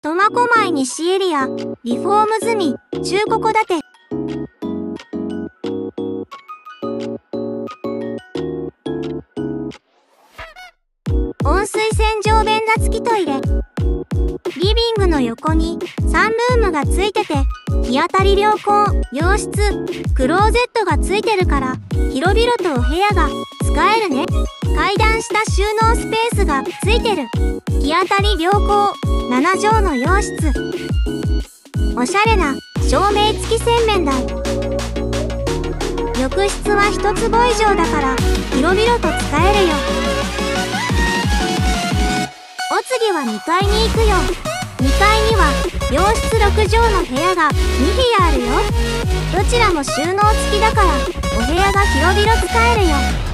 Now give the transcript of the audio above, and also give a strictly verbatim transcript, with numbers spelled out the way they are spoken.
苫小牧西エリア、リフォーム済み、中古戸建て。温水洗浄便座付きトイレ。リビングの横にサンルームがついてて、日当たり良好、洋室、クローゼットがついてるから、広々とお部屋が使えるね。階段下収納スペースがついてる。日当たり良好、ななじょうの洋室。おしゃれな照明付き洗面台。浴室は一坪以上だから広々と使えるよ。お次はにかいに行くよ。にかいには洋室ろくじょうの部屋がにひやあるよ。どちらも収納付きだからお部屋が広々使えるよ。